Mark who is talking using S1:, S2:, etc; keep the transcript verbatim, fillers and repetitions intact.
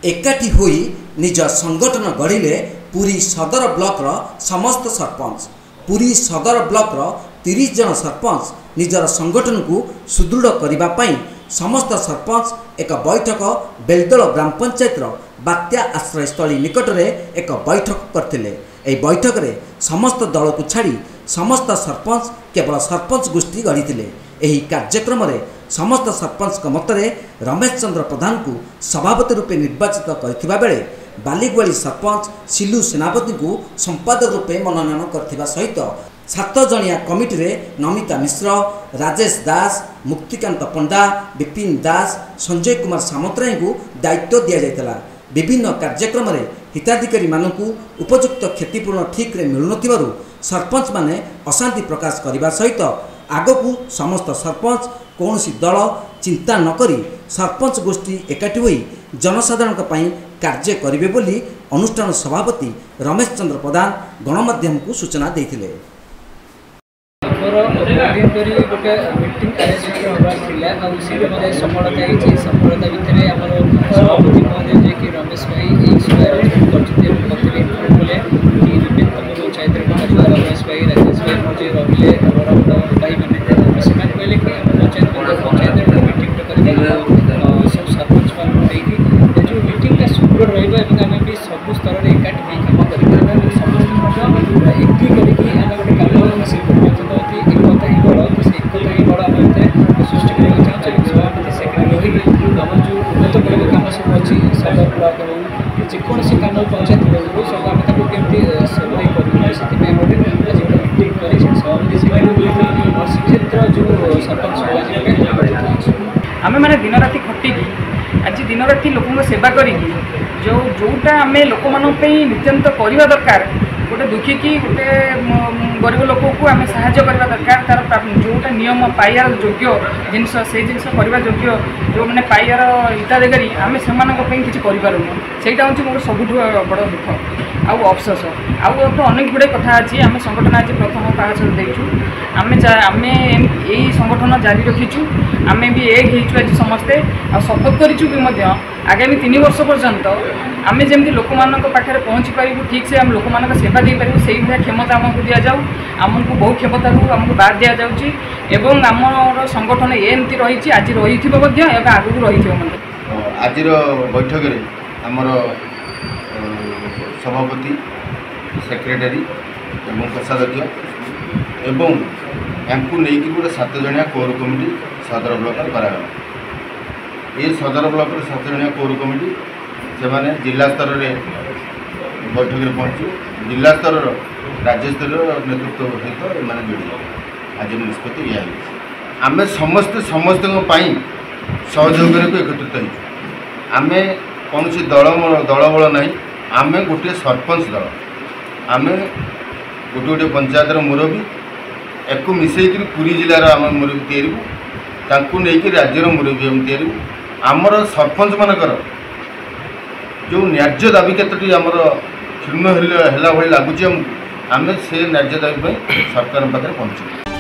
S1: एकाठी होई निज संगठन गढ़िले पुरी सदर ब्लॉक रो समस्त सरपंच। पुरी सदर ब्लॉक रो तीस जन सरपंच निजर संगठन को सुदृढ़ करबा पई समस्त सरपंच एक बैठक बेलदल ग्राम पंचायत रो बात्या आश्रयस्थली निकट रे एक बैठक करथिले। एही बैठक रे समस्त दल को छाड़ी समस्त सरपंच केवल सरपंच गोष्ठी गढ़ी। एही कार्यक्रम रे समस्त सरपंच मतरे रमेश चंद्र प्रधान को सभापति रूपे निर्वाचित करथिबा बेले बालीगुआली सरपंच सिलू सेनापति को संपादक रूपे मनोनयन करथिबा सहित सात जनिया कमिटी रे नमिता मिश्र, राजेश दास, मुक्तिकांत पंडा, विपिन दास, संजय कुमार सामतराय को दायित्व दिया जायतला। विभिन्न कार्यक्रम रे हिताधिकारी मानकु उपयुक्त क्षतिपूर्ण ठीक रे मिलुनथिबारु सरपंच माने अशांति प्रकाश करिबा सहित आगकू समस्त सरपंच कौनसी दल चिंता न करी सरपंच गोष्ठी एकाठी होई जनसाधारण पई कार्य करिवे बोली अनुष्ठान सभापति रमेश चंद्र प्रधान गणमाध्यम को सूचना देथिले।
S2: दिन धरी गोटे मीटिंग आयोजित होगा सफलता होती सफलता भितर आम सभापति महोदय जे कि रमेश भाई यही समय बोले विभिन्न पंचायत रमेश भाई राजेश भाई मुझे रही भाई मैंने से कहले कि पंचायत पंचायत मीटिंग कर सब सरपंच मान जो मीटिंग सुदृढ़ रहा भी सब स्तर में एकाठी कम कर एग्री करके आम गोटे कम से एकता ही बड़ तो से एकता ही बड़ आम भितर सृष्टि करने चाहूँ सभापति सेक्रेटरी रही आम जो उन्नत मूलक कम सब अच्छी सदर ब्लक हो जेकोसी कम पंचायत हो सब आम कमी सेवाई करें से गोटे आज गोटे मीटिंग कर सभापति सेक्रेटरी और श्रीक्षेत्र जो सरपंच आम मैंने दिन राति खटिकी आज दिन राति लोक सेवा करी जो जोटा आम लोक नित्यंत करवा दरकार गोटे दुखी की गोटे गरीब लोक को आम साहाय्य करवा दरकार तार जोटा नियम पाइबार योग्य जिनस से जिनस करवा योग्य जो मैंने पाइबार हिताधिकारी आम से किसी करूँ सहीटा हूँ मोर सब बड़ दुख आउ अफसोस आउ तो अनेक गुड़े कथा अच्छी आम संगठन आज प्रथम पास देचु आम आम यही संगठन जारी रखीचु आम भी एक हो आज समस्ते आ शपथ करूँ भी आगामी तीन वर्ष पर्यंत आम जमी लोक पाखे पहुँची पारू ठीक से आम लोक सेवा दे पारू से भाया क्षमता आमको दि जाऊ आमको बहु क्षमता आमको बाद दि जाऊँगी एवं आमर संगठन एमती रही आज रही आगू रही
S3: आज बैठक में आमर सभापति सेक्रेटरी एवं कोषाध्यक्ष एवं एमको नहीं गोटे सात जनिया कोर कमिटी सदर ब्लॉक करागला। ये सदर ब्लॉक सात जनिया कोर कमिटी से माने जिला स्तर में बैठक में पहुँची जिला स्तर राज्य स्तर नेतृत्व सहित मैंने जोड़ी आज निष्पत्ति या आम समस्त समस्त सहयोग एकत्रित होमें कौन दल दल बल ना आम गोटे सरपंच दल आम गोटे गोटे पंचायतर मुरबी एक मिसेक पुरी जिलार आम मुरबी या राज्यर मुरबी आम आमर सरपंच मानकर जो न्याज्य दाबी केतटी आमर क्षीर्ण है भाई लगुच आम से न्याज्य दाबी सरकार पाखे पहुँचू।